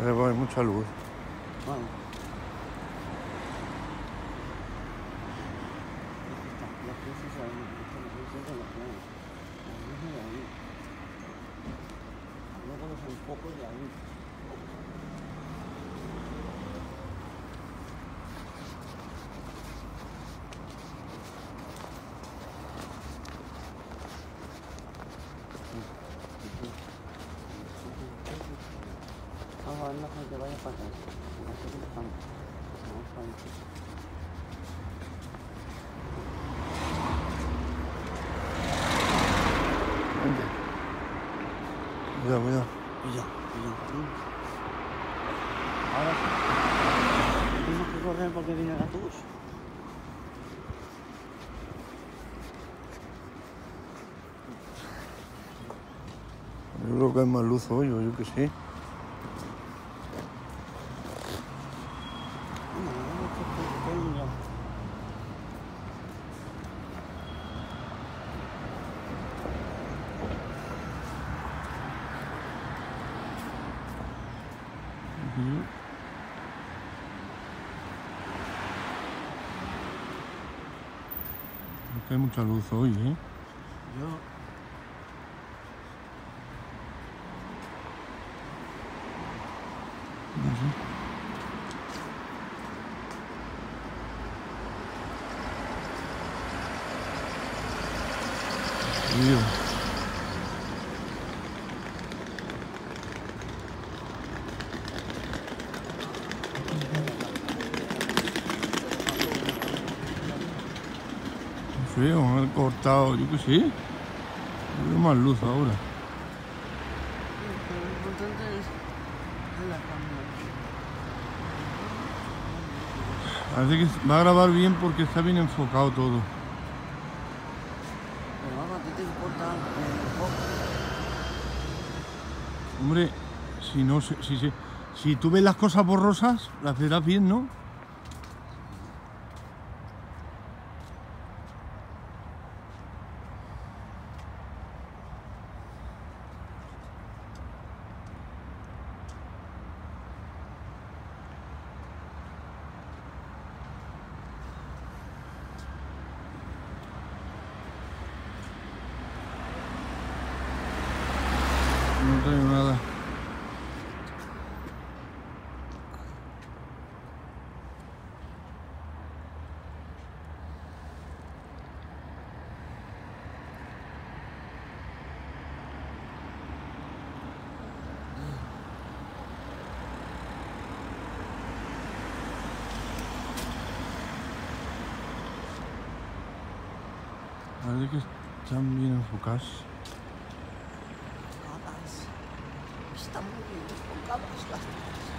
arriba hay mucha luz. Vamos. Las cosas ahí, las cosas de la playa. Las luces de ahí. Luego los enfocos de ahí. Vamos a ver que vaya para casa. Vamos para allá. Cuidado, cuidado. Ya. Ahora sí. Tenemos que correr porque viene el autobús. Yo creo que hay más luz hoy, o yo que sí. Creo que hay mucha luz hoy, ¿eh? No sé. Frío. Frío, me han cortado, yo que sé. Veo más luz ahora. Lo importante es la cámara. Parece que va a grabar bien porque está bien enfocado todo. Pero vamos, ¿a ti te importa el foco? Hombre, si tú ves las cosas borrosas, las verás bien, ¿no? No traigo nada. Parece que están bien enfocados. Están muy bien enfocadas las cosas.